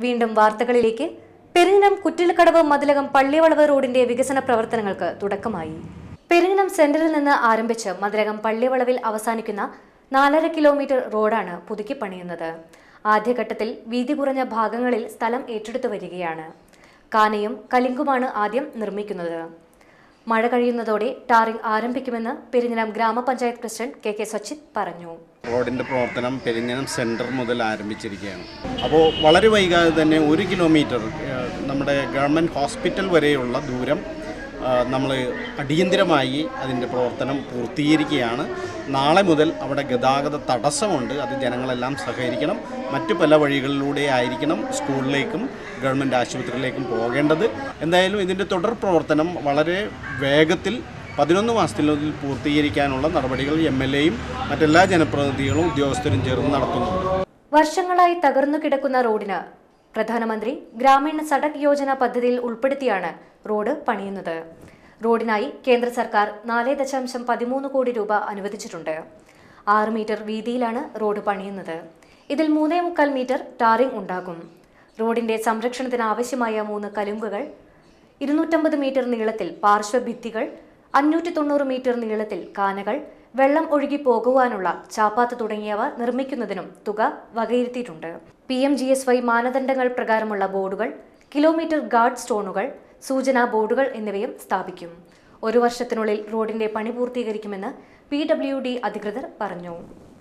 വീണ്ടും വാർത്തകളിലേക്ക്. പെരിങ്ങനം കുറ്റിലക്കടവ് മതിലകം പള്ളിവളവ് റോഡിന്റെ വികസന പ്രവർത്തനങ്ങൾക്ക് തുടക്കമായി. പെരിങ്ങനം സെന്ററിൽ നിന്ന് ആരംഭിച്ച് മതിലകം പള്ളിവളവിൽ അവസാനിക്കുന്ന 4.5 കിലോമീറ്റർ റോഡാണ് പുതുക്കി പണിയുന്നത്. ആദ്യഘട്ടത്തിൽ വീതി കുറഞ്ഞ ഭാഗങ്ങളിൽ സ്ഥലം ഏറ്റെടുത്തു വരികയാണ്. കാനയും കലിങ്കുമാണ് ആദ്യം നിർമ്മിക്കുന്നത്. മഴ കഴിയുന്നതോടെ ടാറിംഗ് ആരംഭിക്കുമെന്ന് പെരിങ്ങനം ഗ്രാമപഞ്ചായത്ത് പ്രസിഡന്റ് കെ സച്ചിത് പറഞ്ഞു. റോഡിൻ്റെ പ്രവർത്തനം പെരിങ്ങനം സെൻറ്റർ മുതൽ ആരംഭിച്ചിരിക്കുകയാണ്. അപ്പോൾ വളരെ വൈകാതെ തന്നെ 1 കിലോമീറ്റർ നമ്മുടെ ഗവൺമെൻറ് ഹോസ്പിറ്റൽ വരെയുള്ള ദൂരം നമ്മൾ അടിയന്തിരമായി അതിൻ്റെ പ്രവർത്തനം പൂർത്തീകരിക്കുകയാണ്. നാളെ മുതൽ അവിടെ ഗതാഗത തടസ്സമുണ്ട്. അത് ജനങ്ങളെല്ലാം സഹകരിക്കണം. മറ്റു പല വഴികളിലൂടെ ആയിരിക്കണം സ്കൂളിലേക്കും ഗവൺമെൻറ് ആശുപത്രിയിലേക്കും പോകേണ്ടത്. എന്തായാലും ഇതിൻ്റെ തുടർ പ്രവർത്തനം വളരെ വേഗത്തിൽ 11 മാസത്തിനുള്ളിൽ പൂർത്തീകരിക്കാനുള്ള നടപടികൾ MLAയും മറ്റെല്ലാ ജനപ്രതിനിധികളും ഉദ്യോഗസ്ഥരും ചേർന്ന് നടത്തുന്നു. വർഷങ്ങളായി തകർന്നു കിടക്കുന്ന റോഡിന് പ്രധാനമന്ത്രി ഗ്രാമീണ സഡക് യോജന പദ്ധതിയിൽ ഉൾപ്പെടുത്തിയാണ് റോഡ് പണിയുന്നത്. റോഡിനായി കേന്ദ്ര സർക്കാർ 4.13 കോടി രൂപ അനുവദിച്ചിട്ടുണ്ട്. 6 മീറ്റർ വീതിയിലാണ് റോഡ് പണിയുന്നത്. ഇതിൽ 3.25 മീറ്റർ ടാറിംഗ് ഉണ്ടാകും. റോഡിന്റെ സംരക്ഷണത്തിന് ആവശ്യമായ 3 കലുങ്കുകൾ, 250 മീറ്റർ നീളത്തിൽ പാർശ്വഭിത്തികൾ, 590 മീറ്റർ നീളത്തിൽ കാനകൾ, വെള്ളം ഒഴുകി പോകുവാനുള്ള ചാപ്പാത്ത് തുടങ്ങിയവ നിർമ്മിക്കുന്നതിനും തുക വകയിരുത്തിയിട്ടുണ്ട്. PMGSY മാനദണ്ഡങ്ങൾ പ്രകാരമുള്ള ബോർഡുകൾ, കിലോമീറ്റർ ഗാർഡ് സ്റ്റോണുകൾ, സൂചനാ ബോർഡുകൾ എന്നിവയും സ്ഥാപിക്കും. 1 വർഷത്തിനുള്ളിൽ റോഡിന്റെ പണി പൂർത്തീകരിക്കുമെന്ന് PWD അധികൃതർ പറഞ്ഞു.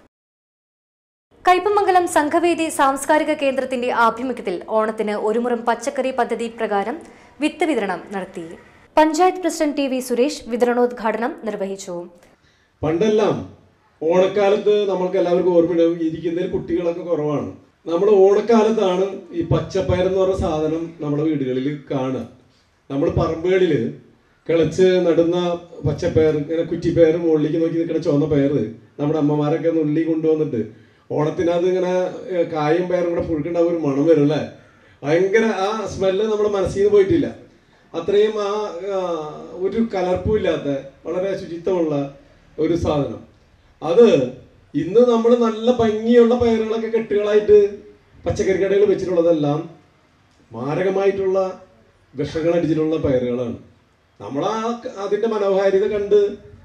കയ്പമംഗലം സംഘവേദി സാംസ്കാരിക കേന്ദ്രത്തിന്റെ ആഭിമുഖ്യത്തിൽ ഓണത്തിന് ഒരു മുറം പച്ചക്കറി പദ്ധതി പ്രകാരം വിത്ത് വിതരണം നടത്തി. പഞ്ചായത്ത് പ്രസിഡന്റ് TV സുരേഷ് വിതരണോദ്ഘാടനം നിർവഹിച്ചു. പണ്ടെല്ലാം ഓണക്കാലത്ത് നമ്മൾക്ക് എല്ലാവർക്കും ഓർമ്മയുണ്ടാവും, ഇരിക്കുന്നതിൽ കുട്ടികളൊക്കെ കുറവാണ്. നമ്മൾ ഓണക്കാലത്താണ് ഈ പച്ചപ്പയർ എന്ന് പറഞ്ഞ സാധനം നമ്മുടെ വീടുകളിൽ കാണുക. നമ്മൾ പറമ്പുകളിൽ കിളച്ച് നടുന്ന പച്ചപ്പയർ, ഇങ്ങനെ കുറ്റിപ്പയർ മുകളിലേക്ക് നോക്കി നിൽക്കുന്ന ചുവന്ന പയർ നമ്മുടെ അമ്മമാരൊക്കെ നുള്ളി കൊണ്ടുവന്നിട്ട് ഓണത്തിനകത്ത് ഇങ്ങനെ കായും പയറും കൂടെ പുഴുക്കുണ്ടാവും, ഒരു മണം വരും അല്ലേ. ഭയങ്കര ആ സ്മെല്ല് നമ്മുടെ മനസ്സിൽ നിന്ന് പോയിട്ടില്ല. അത്രയും ആ ഒരു കലർപ്പും ഇല്ലാത്ത വളരെ ശുചിത്വമുള്ള ഒരു സാധനം. അത് ഇന്ന് നമ്മൾ നല്ല ഭംഗിയുള്ള പയറുകളൊക്കെ കെട്ടുകളായിട്ട് പച്ചക്കറി കടകൾ വെച്ചിട്ടുള്ളതെല്ലാം മാരകമായിട്ടുള്ള വിഷങ്ങൾ അടിച്ചിട്ടുള്ള പയറുകളാണ്. നമ്മൾ അതിൻ്റെ മനോഹാരിത കണ്ട്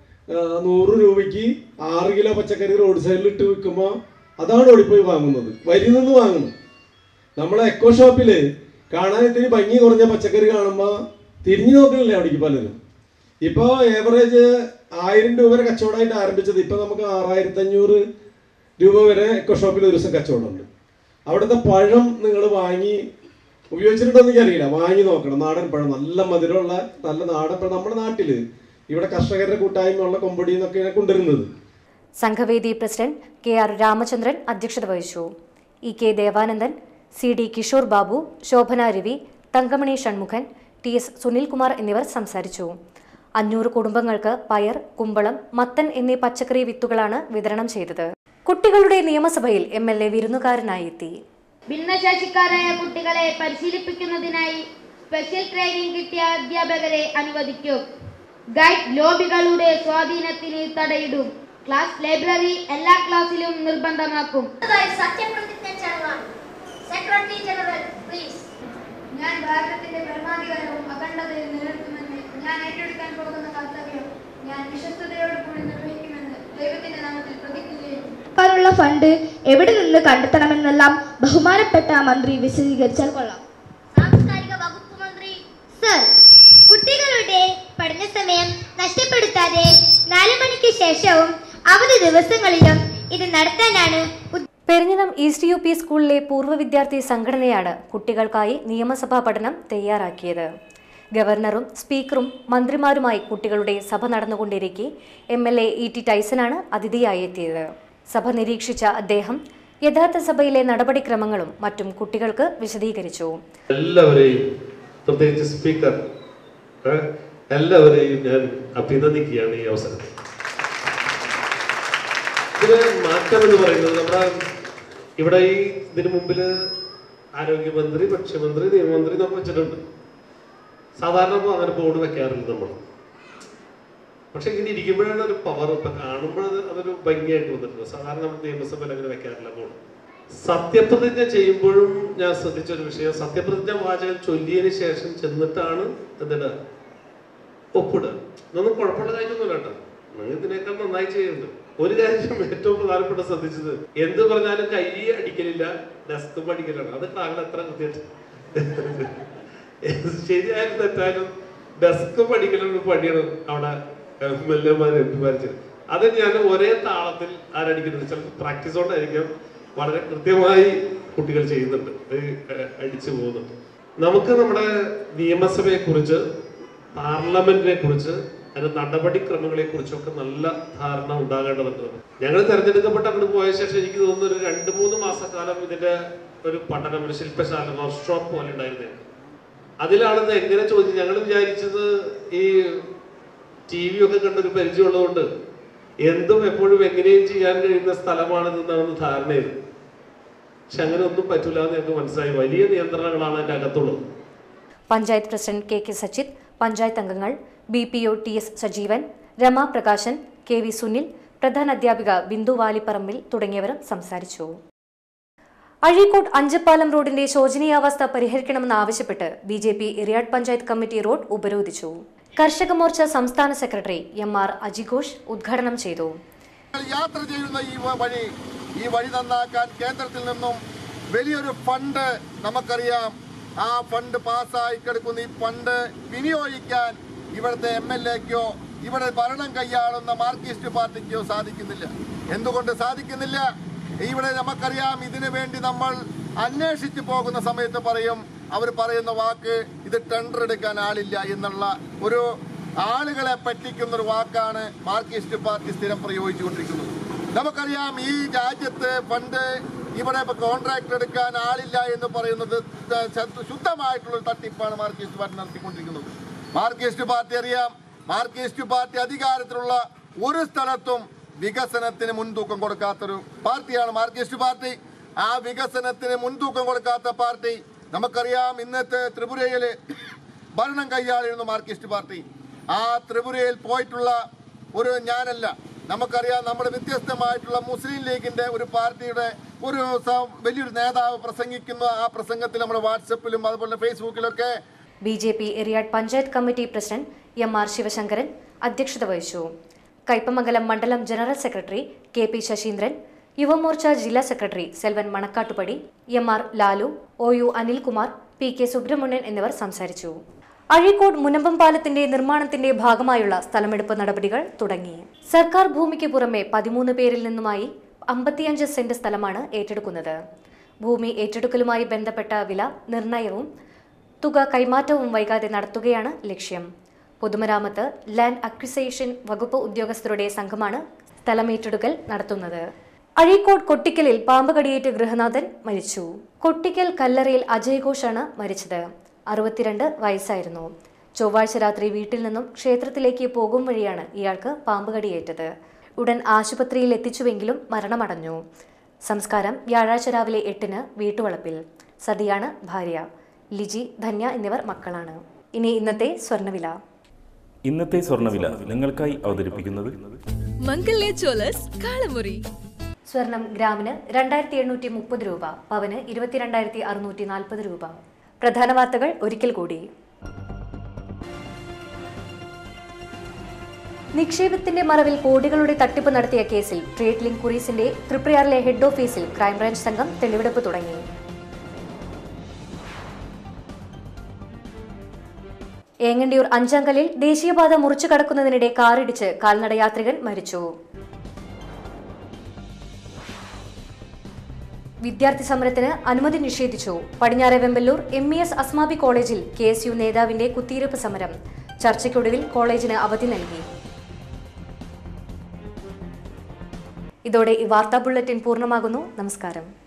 100 രൂപയ്ക്ക് 6 കിലോ പച്ചക്കറി റോഡ് സൈഡിൽ ഇട്ട് വിൽക്കുമ്പോൾ അതാണ് ഓടിപ്പോയി വാങ്ങുന്നത്, വരി നിന്ന് വാങ്ങുന്നു. നമ്മളെ എക്കോ ഷോപ്പിൽ കാണാൻ ഇത്തിരി ഭംഗി കുറഞ്ഞ പച്ചക്കറി കാണുമ്പോൾ തിരിഞ്ഞു നോക്കണില്ലേ അവിടേക്ക് പലരും. ഇപ്പോൾ ഏവറേജ് 1000 രൂപ വരെ കച്ചവടമായിട്ട് ആരംഭിച്ചത് ഇപ്പോൾ നമുക്ക് 6500 രൂപ വരെ എക്കോ ഷോപ്പിൽ ഒരു ദിവസം കച്ചവടമുണ്ട്. അവിടുത്തെ പഴം നിങ്ങൾ വാങ്ങി ഉപയോഗിച്ചിട്ടുണ്ടോന്ന് എനിക്കറിയില്ല, വാങ്ങി നോക്കണം. നാടൻ പഴം, നല്ല മധുരമുള്ള നല്ല നാടൻ പഴം. നമ്മുടെ നാട്ടിൽ ഇവിടെ കർഷകരുടെ കൂട്ടായ്മയുള്ള കൊമ്പടി എന്നൊക്കെയാണ് കൊണ്ടുവരുന്നത്. സംഘവേദി പ്രസിഡന്റ് KR രാമചന്ദ്രൻ അധ്യക്ഷത വഹിച്ചു. EK Devanandan, CD Kishore Babu, Shobhana Ravi, Thankamani Shanmughan, TS Sunilkumar എന്നിവർ സംസാരിച്ചു. 500 കുടുംബങ്ങൾക്ക് പയർ, കുമ്പളം, മത്തൻ എന്നീ പച്ചക്കറി വിത്തുകളാണ് വിതരണം ചെയ്തത്. കുട്ടികളുടെ നിയമസഭയിൽ MLA വിരുന്നുകാരനായി എത്തി. ഭിന്നശേഷിക്കാരായ കുട്ടികളെ പരിശീലിപ്പിക്കുന്നതിനായി സ്പെഷ്യൽ ട്രെയിനിങ് കിട്ടിയ അധ്യാപകരെ അനുവദിക്കും. ഗൈഡ് ലോബികളുടെ സ്വാധീനത്തിന് തടയിടും. ക്ലാസ് ലൈബ്രറി എല്ലാ ക്ലാസ്സിലും നിർബന്ധമാക്കും. Secretary general please. ഞാൻ ഭാരതത്തിന്റെ പരമാധികാരവും അഖണ്ഡതയും നിലനിർത്തുമെന്ന് ഞാൻ ഏറ്റെടുക്കാൻ പോകുന്ന കർത്തവ്യം ഞാൻ വിശ്വസ്തയോടുകൂടി നിർവഹിക്കുമെന്ന് ദൈവത്തിന്റെ നാമത്തിൽ പ്രതിജ്ഞ ചെയ്യുന്നു. ുള്ള ഫണ്ട് എവിടെ നിന്ന് കണ്ടെത്തണമെന്നെല്ലാം ബഹുമാനപ്പെട്ട മന്ത്രി വിശദീകരിച്ചാൽ കൊള്ളാം. സാംസ്കാരിക വകുപ്പ് മന്ത്രി സർ, കുട്ടികളുടെ പഠന സമയം നഷ്ടപ്പെടുത്താതെ 4 മണിക്ക് ശേഷവും അവധി ദിവസങ്ങളിലും ഇത് നടത്താനാണ്. പെരിങ്ങനം ഈസ്റ്റ് UP സ്കൂളിലെ പൂർവ്വ വിദ്യാർത്ഥി സംഘടനയാണ് കുട്ടികൾക്കായി നിയമസഭാ പഠനം തയ്യാറാക്കിയത്. ഗവർണറും സ്പീക്കറും മന്ത്രിമാരുമായി കുട്ടികളുടെ സഭ നടന്നുകൊണ്ടിരിക്കെ MLA ET ടൈസനാണ് അതിഥിയായി എത്തിയത്. സഭ നിരീക്ഷിച്ച അദ്ദേഹം യഥാർത്ഥ സഭയിലെ നടപടിക്രമങ്ങളും മറ്റും കുട്ടികൾക്ക് വിശദീകരിച്ചു. എല്ലാവരെയും, പ്രത്യേകിച്ച് സ്പീക്കർ, എല്ലാവരെയും ഞാൻ അഭിനന്ദിക്കുകയാണ് ഈ അവസരത്തിൽ. ഇതിന് മാറ്റം എന്ന് പറയുന്നത് നമ്മുടെ ഇവിടെ ഇതിനു മുമ്പിൽ ആരോഗ്യമന്ത്രി, ഭക്ഷ്യമന്ത്രി, നിയമമന്ത്രി നമ്മൾ വെച്ചിട്ടുണ്ട്. സാധാരണ അങ്ങനെ ബോർഡ് വെക്കാറില്ല നമ്മൾ. പക്ഷെ ഇങ്ങനെ ഇരിക്കുമ്പോഴാണ് ഒരു പവർ, ഇപ്പം കാണുമ്പോൾ അതൊരു ഭംഗിയായിട്ട് വന്നിട്ടുണ്ട്. സാധാരണ നമ്മൾ നിയമസഭയിൽ അങ്ങനെ വെക്കാറില്ല ബോർഡ്. സത്യപ്രതിജ്ഞ ചെയ്യുമ്പോഴും ഞാൻ ശ്രദ്ധിച്ചൊരു വിഷയം, സത്യപ്രതിജ്ഞ വാചകം ചൊല്ലിയതിന് ശേഷം ചെന്നിട്ടാണ് എന്തിനാ ഒപ്പിടുക. ഇതൊന്നും കുഴപ്പമുള്ള കാര്യമൊന്നുമില്ല കേട്ടോ, നിങ്ങൾ ഇതിനേക്കാൾ നന്നായി ചെയ്യുന്നുണ്ട്. ഒരു കാര്യം ഏറ്റവും പ്രധാനപ്പെട്ട ശ്രദ്ധിച്ചത്, എന്ത് പറഞ്ഞാലും കൈ അടിക്കലില്ല, ഡെസ്കും അടിക്കലാണ്. അത് താങ്കൾ എത്ര കൃത്യമായിട്ട് ശരിയായാലും തെറ്റായാലും ഡെസ്കും അടിക്കലും പണിയാണ് അവിടെ MLA-മാർ MP-മാർ ചെയ്ത്. അത് ഞാൻ ഒരേ താളത്തിൽ ആരടിക്കുന്നത് ചിലപ്പോൾ പ്രാക്ടീസ് കൊണ്ടായിരിക്കും, വളരെ കൃത്യമായി കുട്ടികൾ ചെയ്യുന്നുണ്ട്, അടിച്ചു പോകുന്നുണ്ട്. നമുക്ക് നമ്മുടെ നിയമസഭയെ കുറിച്ച്, പാർലമെന്റിനെ കുറിച്ച്, അതിന്റെ നടപടിക്രമങ്ങളെ കുറിച്ചൊക്കെ നല്ല ധാരണ ഉണ്ടാകേണ്ടതുണ്ട്. ഞങ്ങൾ തെരഞ്ഞെടുക്കപ്പെട്ട് അങ്ങോട്ട് പോയ ശേഷം എനിക്ക് തോന്നുന്നു ഒരു 2-3 മാസക്കാലം ഇതിന്റെ ഒരു പഠനം, ഒരു ശില്പശാല, വർക്ക്ഷോപ്പ് പോലെ ഉണ്ടായിരുന്നേ. അതിലാണെന്ന് എങ്ങനെ ചോദിച്ചു, ഞങ്ങൾ വിചാരിച്ചത് ഈ TV ഒക്കെ കണ്ടൊരു പരിചയമുള്ളതുകൊണ്ട് എന്തും എപ്പോഴും എങ്ങനെയും ചെയ്യാൻ കഴിയുന്ന സ്ഥലമാണിതെന്നാണ് ധാരണയത്. പക്ഷെ അങ്ങനെ ഒന്നും പറ്റൂല എന്ന് ഞങ്ങൾക്ക് മനസ്സിലായി. വലിയ നിയന്ത്രണങ്ങളാണ് അതിന്റെ അകത്തുള്ളത്. പഞ്ചായത്ത് പ്രസിഡന്റ് KK സച്ചിത്, പഞ്ചായത്ത് അംഗങ്ങൾ BPO TS Sajeevan, Rama Prakashan, KV Sunil, പ്രധാനാധ്യാപിക Bindu വാലിപ്പറമ്പിൽ തുടങ്ങിയവരും സംസാരിച്ചു. അഴീക്കോട് അഞ്ചപ്പാലം റോഡിന്റെ ശോചനീയാവസ്ഥ പരിഹരിക്കണമെന്നാവശ്യപ്പെട്ട് BJP Eriyad panchayat committee road ഉപരോധിച്ചു. കർഷക മോർച്ച സംസ്ഥാന സെക്രട്ടറി MR അജിഘോഷ് ഉദ്ഘാടനം ചെയ്തു. യാത്ര ചെയ്യുന്ന ഈ വഴി നന്നാക്കാൻ കേന്ദ്രത്തിൽ നിന്നും വലിയൊരു ഫണ്ട് നമുക്കറിയാം. ആ ഫണ്ട് പാസ്സായി കിടക്കുന്ന ഈ ഫണ്ട് വിനിയോഗിക്കാൻ ഇവിടുത്തെ MLA-ക്കോ ഇവിടെ ഭരണം കൈയാളുന്ന മാർക്സിസ്റ്റ് പാർട്ടിക്കോ സാധിക്കുന്നില്ല. എന്തുകൊണ്ട് സാധിക്കുന്നില്ല? ഇവിടെ നമുക്കറിയാം, ഇതിനു വേണ്ടി നമ്മൾ അന്വേഷിച്ചു പോകുന്ന സമയത്ത് പറയും, അവർ പറയുന്ന വാക്ക് ഇത് ടെൻഡർ എടുക്കാൻ ആളില്ല എന്നുള്ള ഒരു ആളുകളെ പറ്റിക്കുന്ന ഒരു വാക്കാണ് മാർക്സിസ്റ്റ് പാർട്ടി സ്ഥിരം പ്രയോഗിച്ചുകൊണ്ടിരിക്കുന്നത്. നമുക്കറിയാം, ഈ രാജ്യത്ത് ഫണ്ട് ഇവിടെ കോൺട്രാക്ട് എടുക്കാൻ ആളില്ല എന്ന് പറയുന്നത് ശുദ്ധമായിട്ടുള്ള തട്ടിപ്പാണ് മാർക്സിസ്റ്റ് പാർട്ടി നടത്തിക്കൊണ്ടിരിക്കുന്നത്. മാർക്സിസ്റ്റ് പാർട്ടി അറിയാം, മാർക്സിസ്റ്റ് പാർട്ടി അധികാരത്തിലുള്ള ഒരു സ്ഥലത്തും വികസനത്തിന് മുൻതൂക്കം കൊടുക്കാത്തൊരു പാർട്ടിയാണ് മാർക്സിസ്റ്റ് പാർട്ടി. ആ വികസനത്തിന് മുൻതൂക്കം കൊടുക്കാത്ത പാർട്ടി നമുക്കറിയാം. ഇന്നത്തെ ത്രിപുരയില് ഭരണം കൈയാളിരുന്നു മാർക്സിസ്റ്റ് പാർട്ടി. ആ ത്രിപുരയിൽ പോയിട്ടുള്ള ഒരു ഞാനല്ല, നമുക്കറിയാം, നമ്മുടെ വ്യത്യസ്തമായിട്ടുള്ള മുസ്ലിം ലീഗിന്റെ ഒരു പാർട്ടിയുടെ ഒരു വലിയൊരു നേതാവ് പ്രസംഗിക്കുന്ന ആ പ്രസംഗത്തിൽ നമ്മുടെ വാട്സപ്പിലും അതുപോലെ ഫേസ്ബുക്കിലൊക്കെ BJP Eriyad panchayat committee president MR Sivasankaran അധ്യക്ഷത വഹിച്ചു. കയ്പമംഗലം മണ്ഡലം general secretary KP Sasheendran, Yuvamorcha ജില്ലാ secretary Selvan Manakkattupadi, MR Lalu, OU Anilkumar, PK Subrahmanyan എന്നിവർ സംസാരിച്ചു. അഴീക്കോട് മുനമ്പം പാലത്തിന്റെ നിർമ്മാണത്തിന്റെ ഭാഗമായുള്ള സ്ഥലമെടുപ്പ് നടപടികൾ തുടങ്ങി. സർക്കാർ ഭൂമിക്ക് പുറമെ 13 പേരിൽ നിന്നുമായി 55 സെന്റ് സ്ഥലമാണ് ഏറ്റെടുക്കുന്നത്. ഭൂമി ഏറ്റെടുക്കലുമായി ബന്ധപ്പെട്ട വില നിർണയവും തുക കൈമാറ്റവും വൈകാതെ നടത്തുകയാണ് ലക്ഷ്യം. പൊതുമരാമത്ത് ലാൻഡ് അക്വിസേഷൻ വകുപ്പ് ഉദ്യോഗസ്ഥരുടെ സംഘമാണ് സ്ഥലമേറ്റെടുക്കൽ നടത്തുന്നത്. അഴീക്കോട് കൊട്ടിക്കലിൽ പാമ്പ് കടിയേറ്റ് ഗൃഹനാഥൻ മരിച്ചു. കൊട്ടിക്കൽ കല്ലറയിൽ അജയ് ഘോഷാണ് മരിച്ചത്. 62 വയസ്സായിരുന്നു. ചൊവ്വാഴ്ച രാത്രി വീട്ടിൽ നിന്നും ക്ഷേത്രത്തിലേക്ക് പോകും വഴിയാണ് ഇയാൾക്ക് പാമ്പ് കടിയേറ്റത്. ഉടൻ ആശുപത്രിയിൽ എത്തിച്ചുവെങ്കിലും മരണമടഞ്ഞു. സംസ്കാരം വ്യാഴാഴ്ച രാവിലെ 8-ന് വീട്ടുവളപ്പിൽ. സതിയാണ് ഭാര്യ. ലിജി, ധന്യ എന്നിവർ മക്കളാണ്. ഇനി ഇന്നത്തെ സ്വർണ്ണവില. ഇന്നത്തെ സ്വർണ്ണവില നിങ്ങൾക്കായി അവതരിപ്പിക്കുന്നത് മംഗല്യ ജ്വല്ലേഴ്സ് കാളമുറി. സ്വർണം ഗ്രാമിന് 2830 രൂപ, പവന് 22,640 രൂപ. പ്രധാന വാർത്തകൾ ഒരിക്കൽ കൂടി. നിക്ഷേപത്തിന്റെ മറവിൽ കോടികളുടെ തട്ടിപ്പ് നടത്തിയ കേസിൽ ട്രേഡ് ലിങ്ക് കുറീസിന്റെ തൃപ്രയാറിലെ ഹെഡ് ഓഫീസിൽ ക്രൈംബ്രാഞ്ച് സംഘം തെളിവെടുപ്പ് തുടങ്ങി. ഏങ്ങണ്ടിയൂർ അഞ്ചാങ്കലിൽ ദേശീയപാത മുറിച്ചു കടക്കുന്നതിനിടെ കാറിടിച്ച് കാൽനടയാത്രികൻ മരിച്ചു. വിദ്യാർത്ഥി സമരത്തിന് അനുമതി നിഷേധിച്ചു. പടിഞ്ഞാറെ വെമ്പല്ലൂർ MES അസ്മാബി കോളേജിൽ KSU നേതാവിന്റെ കുത്തിയിരിപ്പ് സമരം. ചർച്ചയ്ക്കൊടുവിൽ കോളേജിന് അവധി നൽകി. ഇതോടെ ഈ വാർത്താ ബുള്ളറ്റിൻ പൂർണ്ണമാകുന്നു. നമസ്കാരം.